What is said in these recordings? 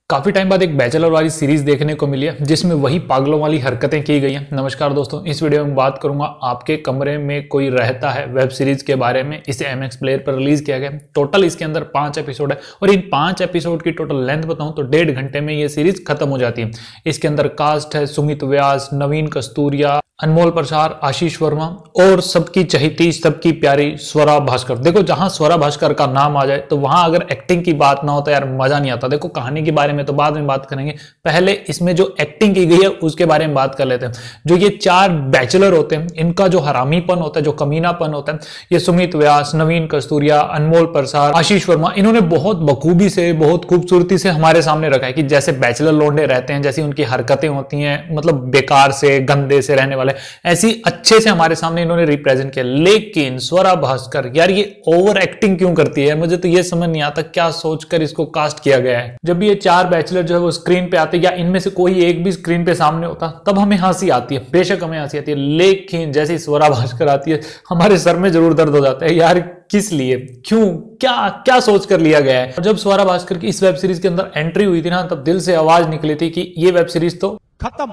काफी टाइम बाद एक बैचलर वाली सीरीज देखने को मिली है जिसमें वही पागलों वाली हरकतें की गई हैं। नमस्कार दोस्तों, इस वीडियो में बात करूंगा आपके कमरे में कोई रहता है वेब सीरीज के बारे में। इसे एमएक्स प्लेयर पर रिलीज किया गया। टोटल इसके अंदर 5 एपिसोड है और इन 5 एपिसोड की टोटल लेंथ बताऊं तो 1.5 घंटे में ये सीरीज खत्म हो जाती है। इसके अंदर कास्ट है सुमित व्यास, नवीन कस्तूरिया, अनमोल प्रसाद, आशीष वर्मा और सबकी चहेती सबकी प्यारी स्वरा भास्कर। देखो, जहां स्वरा भास्कर का नाम आ जाए तो वहां अगर एक्टिंग की बात ना हो तो यार मजा नहीं आता। देखो, कहानी के बारे में तो बाद में बात करेंगे, पहले इसमें जो एक्टिंग की गई है उसके बारे में बात कर लेते हैं। जो ये 4 बैचलर होते हैं, इनका जो हरामीपन होता है, जो कमीनापन होता है, ये सुमित व्यास, नवीन कस्तूरिया, अनमोल प्रसाद, आशीष वर्मा, इन्होंने बहुत बखूबी से, बहुत खूबसूरती से हमारे सामने रखा है कि जैसे बैचलर लौंडे रहते हैं, जैसी उनकी हरकतें होती हैं, मतलब बेकार से, गंदे से रहने वाले, ऐसी अच्छे से हमारे सामने इन्होंने रिप्रेजेंट किया। लेकिन स्वरा भास्कर, यार ये ओवर एक्टिंग क्यों करती है? मुझे तो ये समझ नहीं आता क्या सोचकर इसको कास्ट किया गया है। जब ये 4 बैचलर जो है वो स्क्रीन पे आते या इनमें से कोई एक भी स्क्रीन पे सामने होता तब हमें हंसी आती है, बेशक हमें हंसी आती है। लेकिन जैसे स्वरा भास्कर आती है हमारे सर में जरूर दर्द हो जाता है। यार किस लिए, क्यों, क्या क्या सोच कर लिया गया है? जब स्वरा भास्कर की इस वेब सीरीज के अंदर एंट्री हुई थी ना, तब दिल से आवाज निकली थी कि ये वेब सीरीज तो खत्म,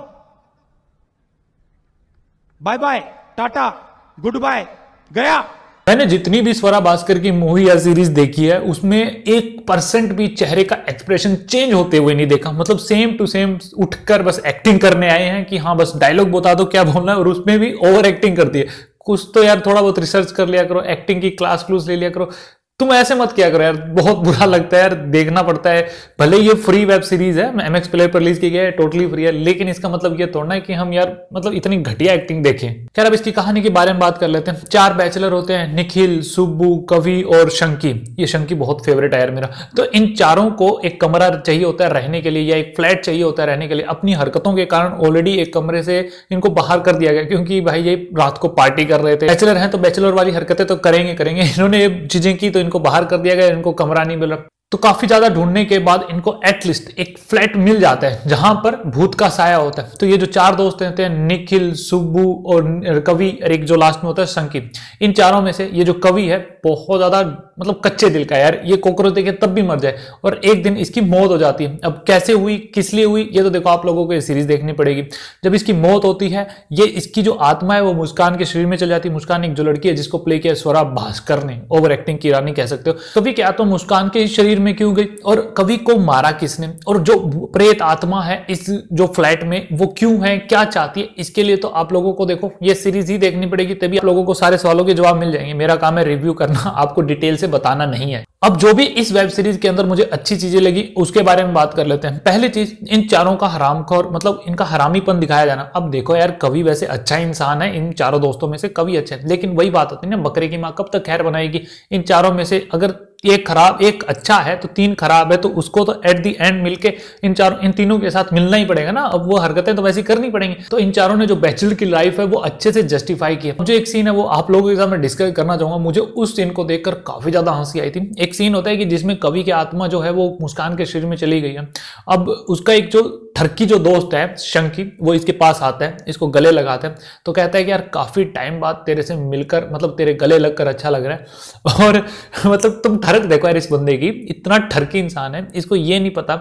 bye bye, tata, good, गया। मैंने जितनी भी स्वरा भास्कर की मूवी या सीरीज देखी है उसमें 1% भी चेहरे का एक्सप्रेशन चेंज होते हुए नहीं देखा। मतलब सेम टू सेम उठकर बस एक्टिंग करने आए हैं कि हाँ बस डायलॉग बता दो क्या बोलना है, और उसमें भी ओवर एक्टिंग करती है। कुछ तो यार थोड़ा बहुत रिसर्च कर लिया करो, एक्टिंग की क्लास ले लिया करो। तुम ऐसे मत किया करो यार, बहुत बुरा लगता है यार, देखना पड़ता है। भले ये फ्री वेब सीरीज है, एमएक्स प्लेयर पर रिलीज की गई है, टोटली फ्री है, लेकिन इसका मतलब ये थोड़ा है कि हम यार मतलब इतनी घटिया एक्टिंग देखें। खैर, अब इसकी कहानी के बारे में बात कर लेते हैं। 4 बैचलर होते हैं, निखिल, सुब्बू, कवि और शंकी। ये शंकी बहुत फेवरेट है यार मेरा। तो इन चारों को एक कमरा चाहिए होता है रहने के लिए, या एक फ्लैट चाहिए होता है रहने के लिए। अपनी हरकतों के कारण ऑलरेडी एक कमरे से इनको बाहर कर दिया गया, क्योंकि भाई ये रात को पार्टी कर रहे थे। बैचलर हैं तो बैचलर वाली हरकतें तो करेंगे। इन्होंने ये चीजें की तो इनको बाहर कर दिया गया, इनको कमरा नहीं मिल रहा। तो काफी ज्यादा ढूंढने के बाद इनको एटलीस्ट एक फ्लैट मिल जाता है जहां पर भूत का साया होता है। तो ये जो 4 दोस्त होते हैं, निखिल, सुब्बू और कवि, और एक जो लास्ट में होता है शंकी, इन चारों में से ये जो कवि है बहुत ज्यादा मतलब कच्चे दिल का यार। ये कॉकरोच देखे तब भी मर जाए, और एक दिन इसकी मौत हो जाती है। अब कैसे हुई, किस लिए हुई, ये तो देखो आप लोगों को ये सीरीज देखनी पड़ेगी। जब इसकी मौत होती है, ये इसकी जो आत्मा है वो मुस्कान के शरीर में चल जाती है। मुस्कान एक जो लड़की है जिसको प्ले किया स्वरा भास्कर ने, ओवर एक्टिंग की रानी कह सकते हो। कवि क्या तो मुस्कान के शरीर में क्यों गई, और कवि को मारा किसने, और जो प्रेत आत्मा है इस जो फ्लैट में वो क्यों है, क्या चाहती है, इसके लिए तो आप लोगों को देखो ये सीरीज ही देखनी पड़ेगी, तभी आप लोगों को सारे सवालों के जवाब मिल जाएंगे। मेरा काम है रिव्यू करना, आपको डिटेल से बताना नहीं है। अब जो भी इस वेब सीरीज के अंदर मुझे अच्छी चीजें लगी उसके बारे में बात कर लेते हैं। पहली चीज, इन चारों का हरामखोर, मतलब इनका हरामीपन दिखाया जाना। अब देखो यार, कवि वैसे अच्छा इंसान है, इन चारों दोस्तों में से कवि अच्छा है, लेकिन वही बात होती है ना, बकरे की माँ कब तक खैर बनाएगी। इन चारों में से अगर एक खराब, एक अच्छा है तो 3 खराब है, तो उसको तो एट द एंड मिलके इन तीनों के साथ मिलना ही पड़ेगा ना। अब वो हरकतें तो वैसी करनी पड़ेंगी। तो इन चारों ने जो बैचलर की लाइफ है वो अच्छे से जस्टिफाई किया। जो एक सीन है वो आप लोगों के साथ मैं डिस्कस करना चाहूंगा। मुझे उस सीन को देखकर काफी ज्यादा हंसी आई थी। एक सीन होता है कि जिसमें कवि की आत्मा जो है वो मुस्कान के शरीर में चली गई है। अब उसका एक जो ठरकी जो दोस्त है शंकी, वो इसके पास आता है, इसको गले लगाता है, तो कहता है कि यार काफी टाइम बाद तेरे से मिलकर, मतलब तेरे गले लगकर अच्छा लग रहा है। और मतलब तुम ठरक देखो यार इस बंदे की, इतना ठरकी इंसान है, इसको ये नहीं पता,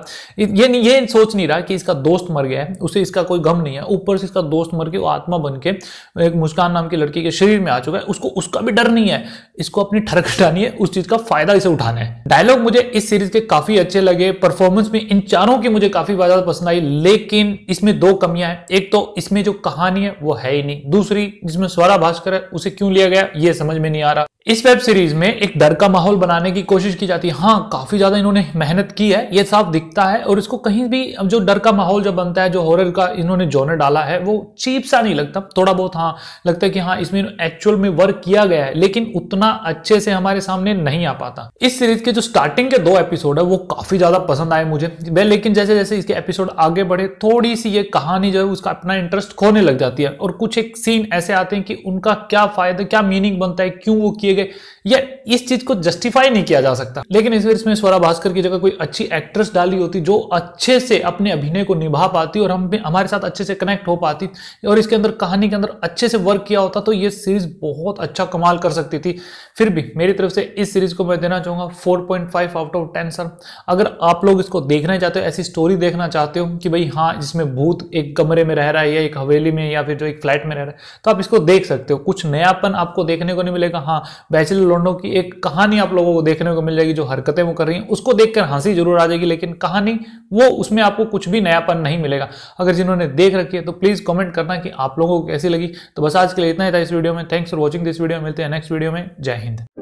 ये सोच नहीं रहा कि इसका दोस्त मर गया है, उसे इसका कोई गम नहीं है। ऊपर से इसका दोस्त मर के वो आत्मा बन के एक मुस्कान नाम की लड़की के शरीर में आ चुका है, उसको उसका भी डर नहीं है। इसको अपनी ठरक हटानी है, उस चीज का फायदा इसे उठाना है। डायलॉग मुझे इस सीरीज के काफी अच्छे लगे। परफॉर्मेंस में इन चारों की मुझे काफी ज्यादा पसंद आई, लेकिन इसमें 2 कमियां हैं। एक तो इसमें जो कहानी है वो है ही नहीं, दूसरी जिसमें स्वरा भास्कर है उसे क्यों लिया गया ये समझ में नहीं आ रहा। इस वेब सीरीज में एक डर का माहौल बनाने की कोशिश की जाती है। हाँ, काफी ज्यादा इन्होंने मेहनत की है, ये साफ दिखता है, और इसको कहीं भी जो डर का माहौल जो बनता है, जो हॉरर का इन्होंने जॉनर डाला है, वो चीप सा नहीं लगता। थोड़ा बहुत हाँ लगता है कि हाँ इसमें एक्चुअल में वर्क किया गया है, लेकिन उतना अच्छे से हमारे सामने नहीं आ पाता। इस सीरीज के जो स्टार्टिंग के 2 एपिसोड है वो काफी ज्यादा पसंद आए मुझे, लेकिन जैसे जैसे इसके एपिसोड आगे बढ़े थोड़ी सी ये कहानी जो है उसका अपना इंटरेस्ट खोने लग जाती है, और कुछ एक सीन ऐसे आते हैं कि उनका क्या फायदा, क्या मीनिंग बनता है, क्यों वो किए गए, ये इस चीज को जस्टिफाई नहीं किया जा सकता। लेकिन इस इसमें स्वरा भास्कर की जगह कोई अच्छी एक्ट्रेस डाली होती जो अच्छे से अपने अभिनय को निभा पाती और हमारे साथ अच्छे से कनेक्ट हो पाती और इसके अंदर कहानी के अंदर अच्छे से वर्क किया होता तो ये सीरीज बहुत अच्छा कमाल कर सकती थी। फिर भी मेरी तरफ से इस सीरीज को मैं देना चाहूंगा 4.5 आउट ऑफ 10 सर। अगर आप लोग इसको देखना चाहते हो, ऐसी स्टोरी देखना चाहते हो कि भाई हाँ जिसमें भूत एक कमरे में रह रहा है या एक हवेली में या फिर जो एक फ्लैट में रह रहा है, तो आप इसको देख सकते हो। कुछ नयापन आपको देखने को नहीं मिलेगा। हाँ, बैचलर लौंडों की एक कहानी आप लोगों को देखने को मिल जाएगी, जो हरकतें वो कर रही हैं उसको देखकर हंसी जरूर आ जाएगी, लेकिन कहानी वो उसमें आपको कुछ भी नयापन नहीं मिलेगा। अगर जिन्होंने देख रखी है तो प्लीज कमेंट करना कि आप लोगों को कैसी लगी। तो बस आज के लिए इतना ही था इस वीडियो में। Thanks for watching this video. मिलते हैं नेक्स्ट वीडियो में। जय हिंद।